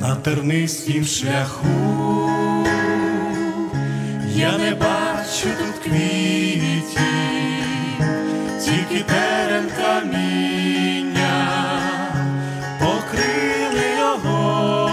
На тернистім шляху я не бачу тут квітів, тільки терен каміння покрили його.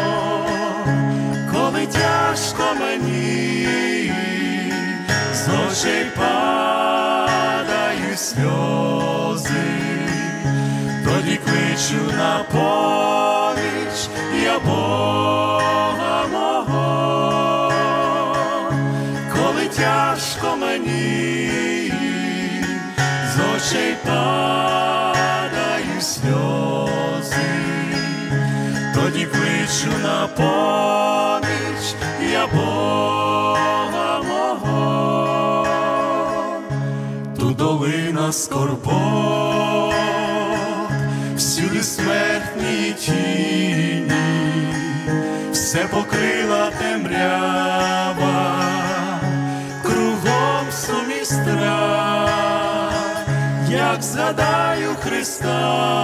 Коли тяжко мені, з очей падають сльози, тоді кличу на поміч я Бога мого. Коли тяжко мені, з очей падають сльози, тоді кличу на поміч я Бога мого. Тут долина скорбот, всюди смертні тіні, все покрила темрява, кругом сум і страх. Як згадаю Христа,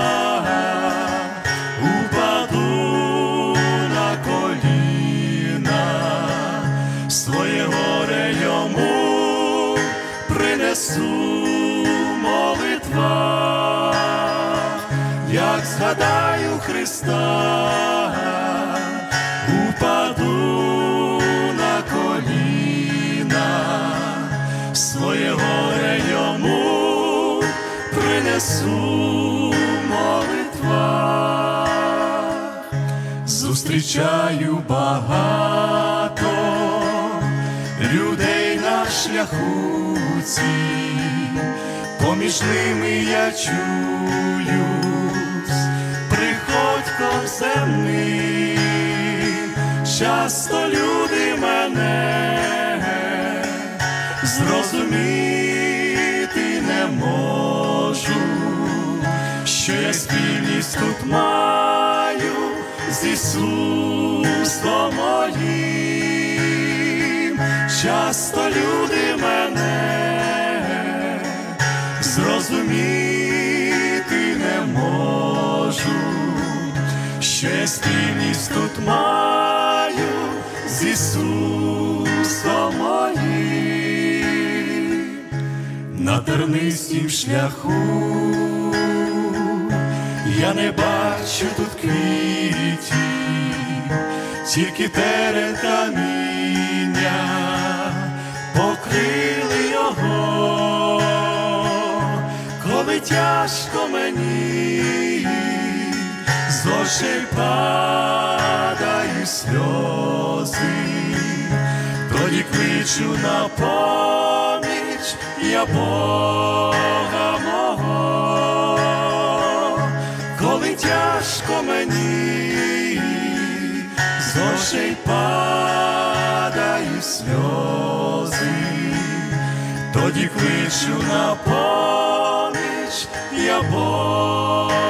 упаду на коліна, своє горе йому принесу молитва. Як згадаю Христа, упаду на коліна, своє горе йому принесу молитва. Зустрічаю багато людей на шляху цім, поміж ними я чую приходьком земним. Часто люди мене зрозуміти не можуть, що я спільність тут маю з Ісусом моїм. Часто люди мене зрозуміти не можуть, що я спільність тут маю з Ісусом моїм. На тернистім шляху я не бачу тут квітів, тільки терен каміння покрили його. Коли тяжко мені, з очей падають сльози, тоді кличу на поміч я Бога мого. Коли тяжко мені, з очей падають сльози, тоді кличу на поміч я Бога.